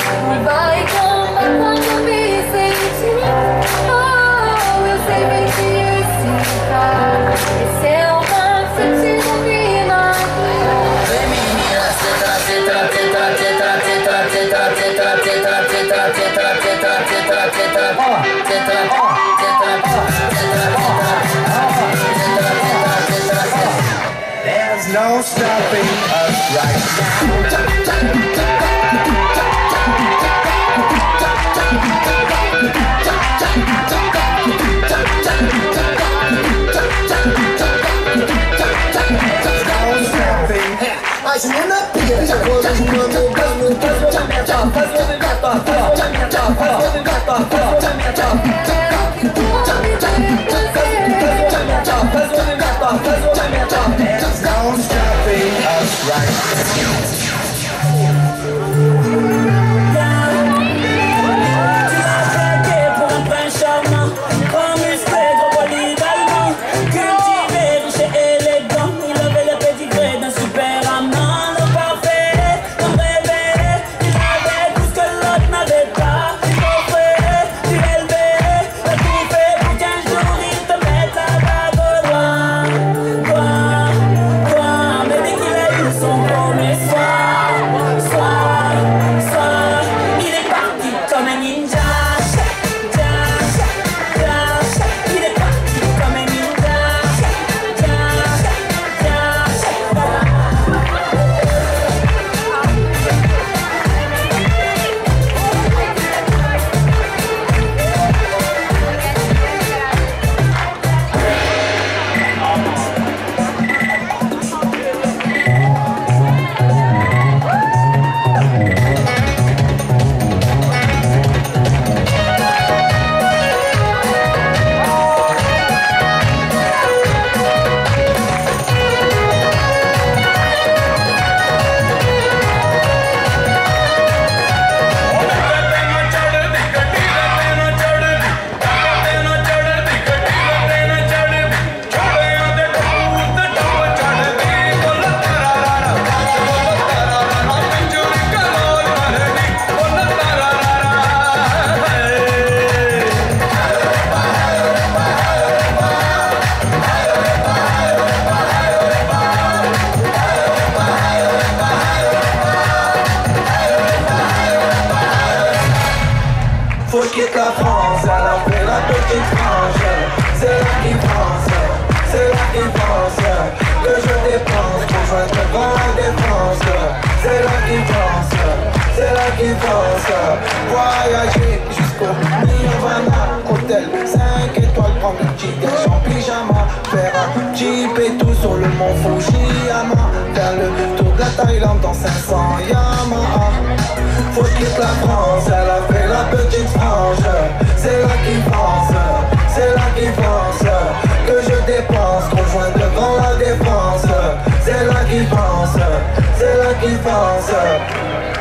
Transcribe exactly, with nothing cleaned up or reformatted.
Vai tomar quando me sentir. Oh, eu sei bem que esse cara, esse é o máximo de mina. Vem menina, teta, teta, teta, teta, teta, teta, teta, teta, teta, teta, teta, teta, teta, teta, teta. There's no stopping us right As mina pira, já vou nos mano, faz movimento, faz movimento, faz movimento, faz movimento, faz movimento, faz movimento. There's no stopping us right voyager jusqu'au Nirvana, hôtel cinq étoiles, prendre le petit déj en pyjama, faire un jeep et tout sur le mont Fujiyama, faire le tour de la Thaïlande dans cinq cents Yamaha. Faut quitter la France, elle a fait la petite frange, c'est là qu'il pense, c'est là qu'il pense, que je dépense, rejoins devant la défense, c'est là qu'il pense, c'est là qu'il pense.